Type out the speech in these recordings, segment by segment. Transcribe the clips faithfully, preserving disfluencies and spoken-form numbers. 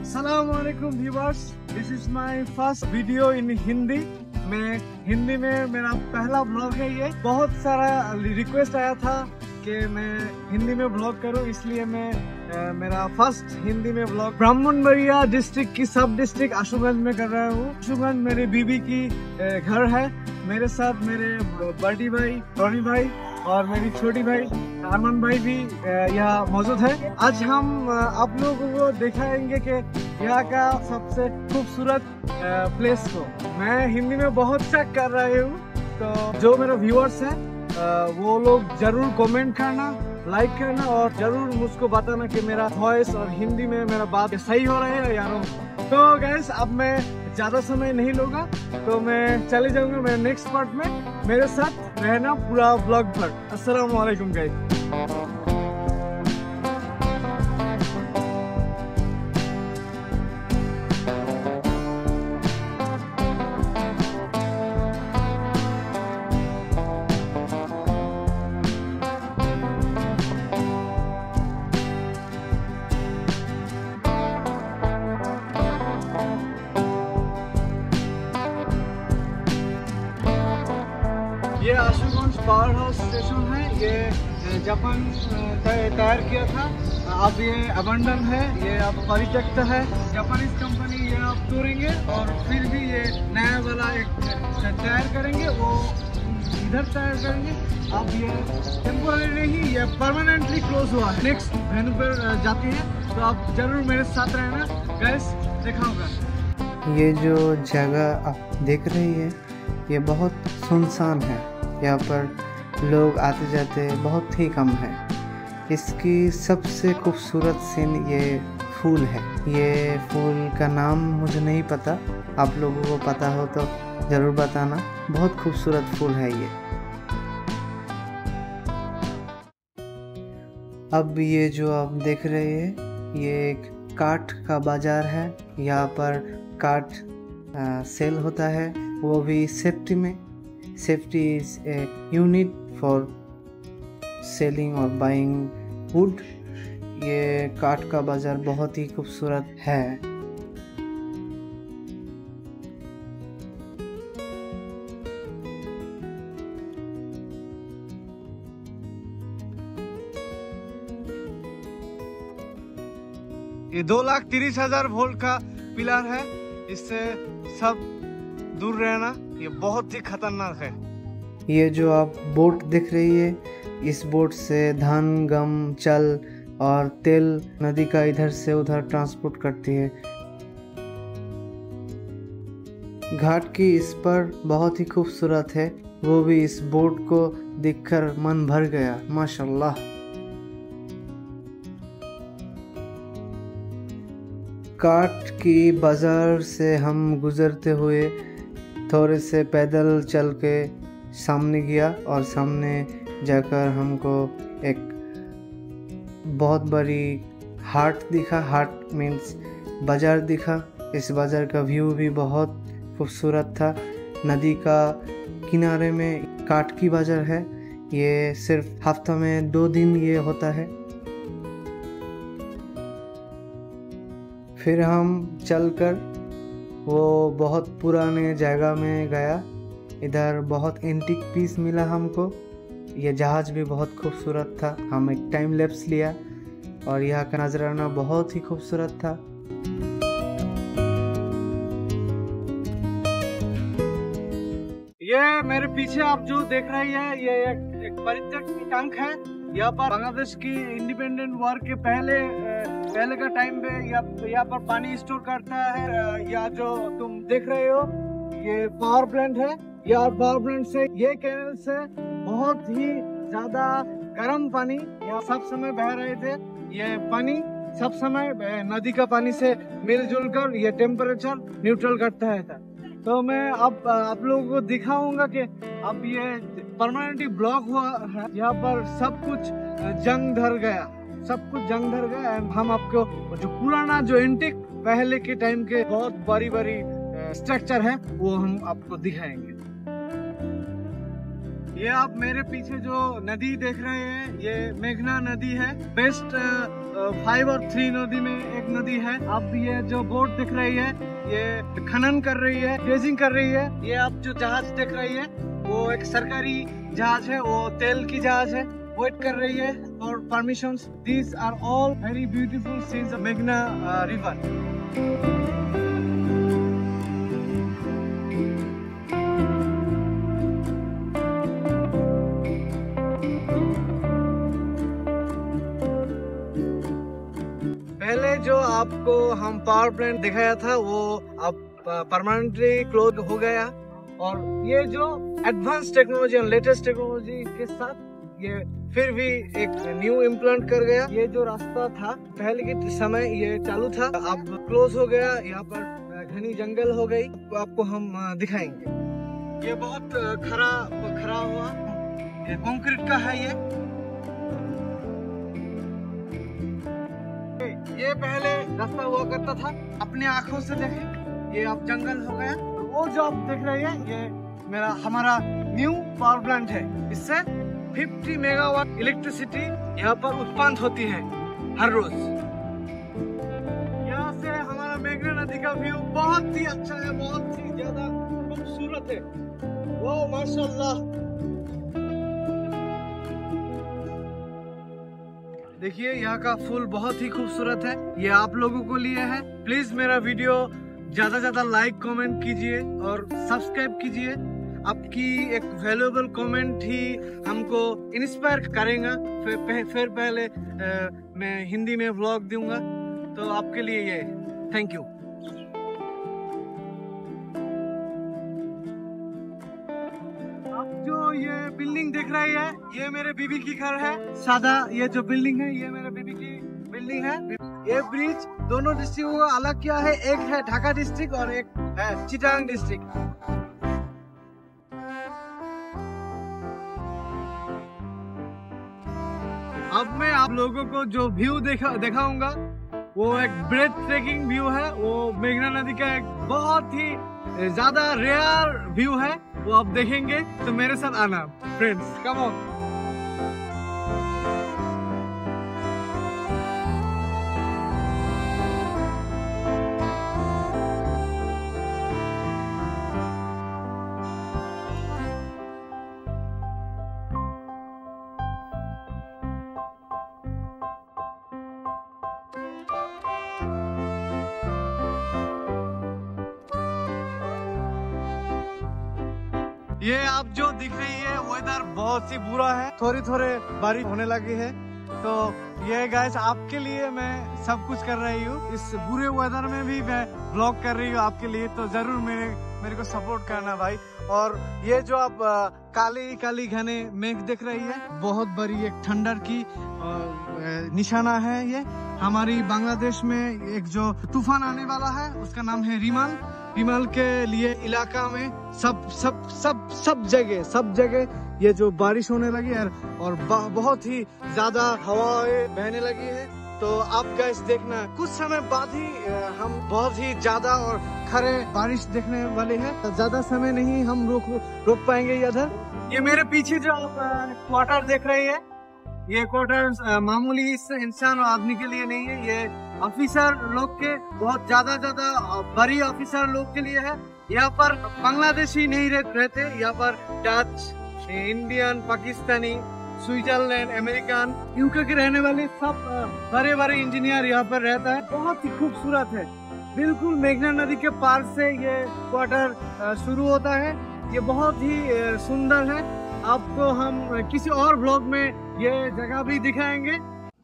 अस्सलाम वालेकुम viewers, this is my first video in Hindi. मैं हिंदी में मेरा पहला ब्लॉग है ये। बहुत सारा रिक्वेस्ट आया था कि मैं हिंदी में ब्लॉग करूं, इसलिए मैं आ, मेरा फर्स्ट हिंदी में ब्लॉग ब्राह्मणबाड़िया डिस्ट्रिक्ट की सब डिस्ट्रिक्ट आशुगंज में कर रहा हूँ। आशुगंज मेरी बीबी की घर है। मेरे साथ मेरे बड़ी भाई टॉनी भाई और मेरी छोटी भाई अरमान भाई भी यहाँ मौजूद है। आज हम आप लोगों को दिखाएंगे कि यहाँ का सबसे खूबसूरत प्लेस को। मैं हिंदी में बहुत चेक कर रही हूँ, तो जो मेरे व्यूअर्स हैं वो लोग जरूर कमेंट करना, लाइक करना और जरूर मुझको बताना कि मेरा वॉइस और हिंदी में मेरा बात सही हो रहा है या नहीं। तो गाइस, अब मैं ज्यादा समय नहीं लूंगा, तो मैं चले जाऊंगा मेरे नेक्स्ट पार्ट में। मेरे साथ रहना पूरा ब्लॉग पर। अस्सलाम वालेकुम गाइस। ये आशुगंज पावर हाउस स्टेशन है। ये जापान तैयार किया था, अब ये अबंडन है, ये अब परित्यक्त है। जापानीज कंपनी ये अब तोड़ेंगे और फिर भी ये नया वाला एक तैयार करेंगे, वो इधर तैयार करेंगे। अब ये टेम्पोररी ही, ये परमानेंटली क्लोज हुआ है। नेक्स्ट वेन्यू पर जाती है, तो आप जरूर मेरे साथ रहना गाइस, दिखाऊंगा। ये जो जगह आप देख रही है ये बहुत सुनसान है। यहाँ पर लोग आते जाते बहुत ही कम है। इसकी सबसे खूबसूरत सीन ये फूल है। ये फूल का नाम मुझे नहीं पता, आप लोगों को पता हो तो ज़रूर बताना। बहुत खूबसूरत फूल है ये। अब ये जो आप देख रहे हैं ये एक काठ का बाज़ार है। यहाँ पर काठ सेल होता है, वो भी सेफ्टी में। Safety is a unit for selling और बाइंग वुड। ये काठ का बाजार बहुत ही खूबसूरत है। ये दो लाख तीस हजार वोल्ट का पिलर है, इससे सब दूर रहना। ये बहुत ही खतरनाक है। ये जो आप बोट देख रही है, इस बोट से धान, गम, चल और तेल नदी का इधर से उधर ट्रांसपोर्ट करती है। घाट की इस पर बहुत ही खूबसूरत है, वो भी इस बोट को देखकर मन भर गया। माशाल्लाह। काठ की बाजार से हम गुजरते हुए थोड़े से पैदल चल के सामने गया और सामने जाकर हमको एक बहुत बड़ी हाट दिखा। हाट मीन्स बाज़ार दिखा। इस बाज़ार का व्यू भी बहुत खूबसूरत था। नदी का किनारे में काठ की बाज़ार है। ये सिर्फ हफ्ता में दो दिन ये होता है। फिर हम चलकर वो बहुत पुराने जगह में गया। इधर बहुत एंटीक पीस मिला हमको। ये जहाज भी बहुत खूबसूरत था। हम एक टाइम लैप्स लिया और यहाँ का नजराना बहुत ही खूबसूरत था। ये मेरे पीछे आप जो देख रही है, ये एक, एक परित्यक्त टैंक है। यहाँ पर बांग्लादेश की इंडिपेंडेंट वॉर के पहले पहले का टाइम पे यहाँ पर पानी स्टोर करता है। या जो तुम देख रहे हो ये पावर प्लांट है। यह पावर प्लांट से, ये कैनल से बहुत ही ज्यादा गर्म पानी यहाँ सब समय बह रहे थे। ये पानी सब समय नदी का पानी से मिलजुल कर ये टेम्परेचर न्यूट्रल करता है था। तो मैं अब आप लोगों को दिखाऊंगा कि अब ये परमानेंटली ब्लॉक हुआ है। यहाँ पर सब कुछ जंग धर गया, सब कुछ जंग धर गया। हम आपको जो पुराना, जो एंटिक पहले के टाइम के बहुत बड़ी बड़ी स्ट्रक्चर है वो हम आपको दिखाएंगे। ये आप मेरे पीछे जो नदी देख रहे हैं, ये मेघना नदी है। बेस्ट फाइव और थ्री नदी में एक नदी है। अब ये जो बोट दिख रही है, ये खनन कर रही है, ड्रेजिंग कर रही है। ये आप जो जहाज देख रही है, वो एक सरकारी जहाज है, वो तेल की जहाज है, वेट कर रही है और permissions. These are all very beautiful scenes of मेघना रिवर। पहले जो आपको हम पावर प्लांट दिखाया था, वो अब परमानेंटली क्लोज हो गया। और ये जो एडवांस टेक्नोलॉजी और लेटेस्ट टेक्नोलॉजी के साथ ये फिर भी एक न्यू इम्प्लांट कर गया। ये जो रास्ता था पहले के समय ये चालू था, अब क्लोज हो गया। यहाँ पर घनी जंगल हो गई, तो आपको हम दिखाएंगे। ये बहुत खरा खरा हुआ, ये कंक्रीट का है। ये ये पहले रास्ता हुआ करता था, अपने आंखों से देखें। ये अब जंगल हो गया। वो जो आप देख रहे हैं, ये मेरा हमारा न्यू पावर प्लांट है। इससे पचास मेगावाट इलेक्ट्रिसिटी यहाँ पर उत्पन्न होती है हर रोज। यहाँ से हमारा मेघना नदी का व्यू बहुत ही अच्छा है, बहुत ही ज्यादा खूबसूरत है। वो माशाल्लाह, देखिए यहाँ का फूल बहुत ही खूबसूरत है। ये आप लोगों को लिए है। प्लीज मेरा वीडियो ज्यादा ज्यादा लाइक कमेंट कीजिए और सब्सक्राइब कीजिए। आपकी एक वैल्यूएबल कमेंट ही हमको इंस्पायर करेगा। फिर, पह, फिर पहले आ, मैं हिंदी में व्लॉग दूंगा, तो आपके लिए ये थैंक यू। जो ये बिल्डिंग दिख रही है, ये मेरे बीबी की घर है। सादा ये जो बिल्डिंग है, ये मेरे बीबी की बिल्डिंग है। ये ब्रिज दोनों डिस्ट्रिक्ट को अलग किया है। एक है ढाका डिस्ट्रिक्ट और एक है चिटांग डिस्ट्रिक्ट। अब मैं आप लोगों को जो व्यू देखा दिखाऊंगा, वो एक ब्रेथ ट्रेकिंग व्यू है। वो मेघना नदी का एक बहुत ही ज्यादा रेयर व्यू है। वो आप देखेंगे तो मेरे साथ आना फ्रेंड्स, कम ऑन। ये आप जो दिख रही है वेदर बहुत ही बुरा है, थोड़ी थोड़े बारिश होने लगी है। तो ये गाइस आपके लिए मैं सब कुछ कर रही हूँ। इस बुरे वेदर में भी मैं व्लॉग कर रही हूँ आपके लिए, तो जरूर मेरे मेरे को सपोर्ट करना भाई। और ये जो आप आ, काली काली घने मेघ देख रही है, बहुत बड़ी एक ठंडर की आ, निशाना है। ये हमारी बांग्लादेश में एक जो तूफान आने वाला है, उसका नाम है रिमाल। रिमाल के लिए इलाका में सब सब सब सब जगह सब जगह ये जो बारिश होने लगी है और बहुत ही ज्यादा हवाएं बहने लगी है। तो आप गाइस देखना, कुछ समय बाद ही हम बहुत ही ज्यादा और खरे बारिश देखने वाले हैं। ज्यादा समय नहीं हम रोक रोक पाएंगे इधर। ये मेरे पीछे जो क्वार्टर देख रहे हैं, ये क्वार्टर मामूली इंसान और आदमी के लिए नहीं है। ये ऑफिसर लोग के, बहुत ज्यादा ज्यादा बड़ी ऑफिसर लोग के लिए है। यहाँ पर बांग्लादेशी नहीं रहते, यहाँ पर Dutch, Indian, Pakistani, Switzerland, American, UK के रहने वाले सब बड़े बड़े इंजीनियर यहाँ पर रहता है। बहुत ही खूबसूरत है। बिल्कुल मेघना नदी के पार से ये क्वार्टर शुरू होता है। ये बहुत ही सुंदर है। आपको हम किसी और ब्लॉग में ये जगह भी दिखाएंगे।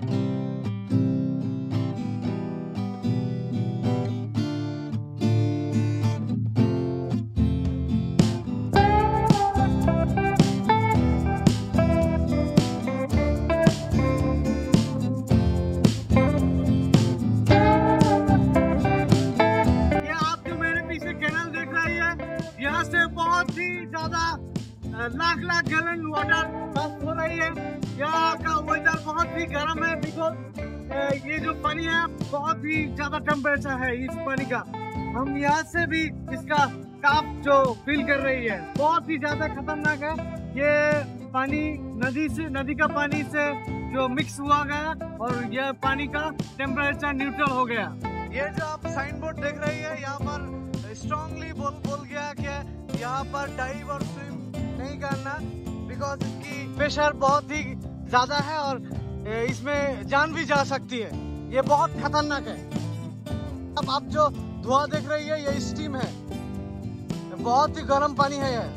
यहाँ से बहुत ही ज्यादा lakh lakh gallon water pass हो रही है। यहाँ का वेदर बहुत ही गर्म है, बिकॉज ये जो पानी है बहुत ही ज्यादा टेम्परेचर है इस पानी का। हम यहाँ से भी इसका ताप जो फील कर रही है, बहुत ही ज्यादा खतरनाक है। ये पानी नदी से नदी का पानी से जो मिक्स हुआ गया और यह पानी का टेम्परेचर न्यूट्रल हो गया। ये जो आप साइन बोर्ड देख रही है, यहाँ पर स्ट्रांगली बोल बोल गया कि यहाँ पर डाइव और स्विम नहीं करना, बिकॉज इसकी प्रेशर बहुत ही ज्यादा है और इसमें जान भी जा सकती है। ये बहुत खतरनाक है। अब आप जो धुआं देख रही है ये स्टीम है, बहुत ही गर्म पानी है ये।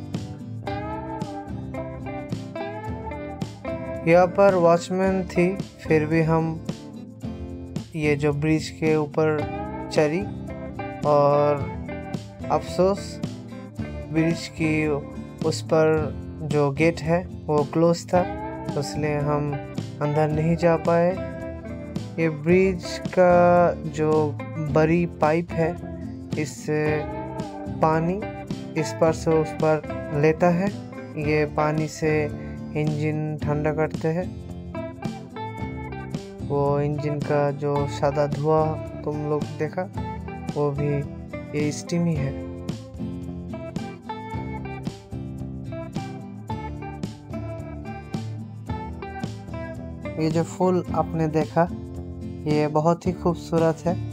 यहाँ पर वॉचमैन थी, फिर भी हम ये जो ब्रिज के ऊपर चढ़ी और अफसोस ब्रिज की उस पर जो गेट है वो क्लोज था, इसलिए हम अंदर नहीं जा पाए। ये ब्रिज का जो बड़ी पाइप है, इससे पानी इस पर से उस पर लेता है। ये पानी से इंजन ठंडा करते हैं। वो इंजन का जो सादा धुआं तुम लोग देखा, वो भी ये स्टीम ही है। ये जो फूल आपने देखा, ये बहुत ही खूबसूरत है।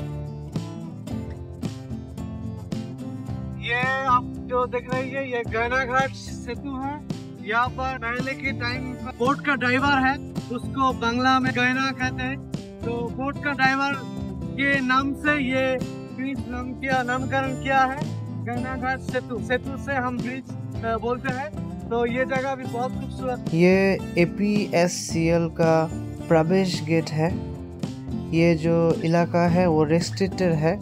ये आप जो देख रही है ये गैना घाट सेतु है। यहाँ पर पहले के टाइम बोट का ड्राइवर है, उसको बांग्ला में गैना कहते हैं। तो बोट का ड्राइवर के नाम से ये ब्रिज नाम किया नामकरण किया है, गैना घाट सेतु। सेतु से हम ब्रिज बोलते हैं। तो ये जगह भी बहुत खूबसूरत। ये A P S C L का प्रवेश गेट है। ये जो इलाका है वो रेस्ट्रिक्टेड है।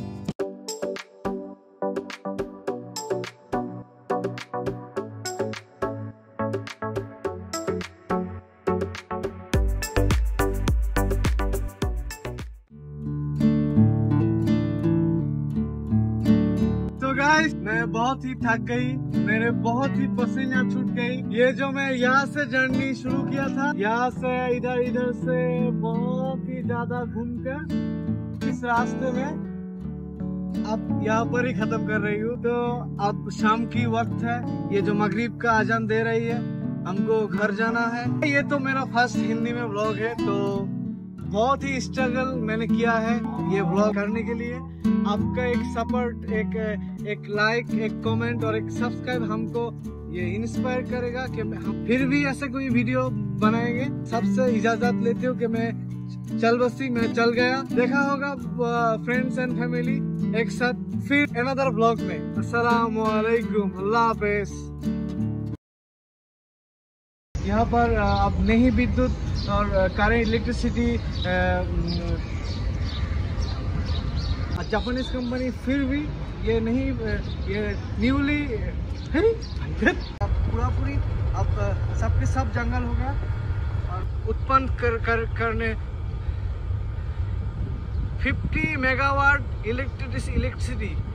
गाइस, मैं बहुत ही थक गई, मेरे बहुत ही पसीना छूट गई। ये जो मैं यहाँ से जर्नी शुरू किया था, यहाँ से इधर इधर से बहुत ही ज्यादा घूमकर इस रास्ते में अब यहाँ पर ही खत्म कर रही हूँ। तो अब शाम की वक्त है, ये जो मगरिब का अजान दे रही है, हमको घर जाना है। ये तो मेरा फर्स्ट हिंदी में व्लॉग है, तो बहुत ही स्ट्रगल मैंने किया है ये व्लॉग करने के लिए। आपका एक सपोर्ट, एक एक लाइक, एक कमेंट और एक सब्सक्राइब हमको ये इंस्पायर करेगा कि हम फिर भी ऐसे कोई वीडियो बनाएंगे। सबसे इजाजत लेती हूँ कि मैं चल बसी मैं चल गया। देखा होगा फ्रेंड्स एंड फैमिली एक साथ फिर अनदर व्लॉग में। अस्सलाम वालेकुम, अल्लाह हाफिज। यहाँ पर अब नहीं विद्युत और करेंट इलेक्ट्रिसिटी जापानीज कंपनी, फिर भी ये नहीं, ये न्यूली पूरा पूरी अब सबके सब जंगल हो गया और उत्पन्न कर, कर करने पचास मेगावाट इलेक्ट्रिसिटी इलेक्ट्रिसिटी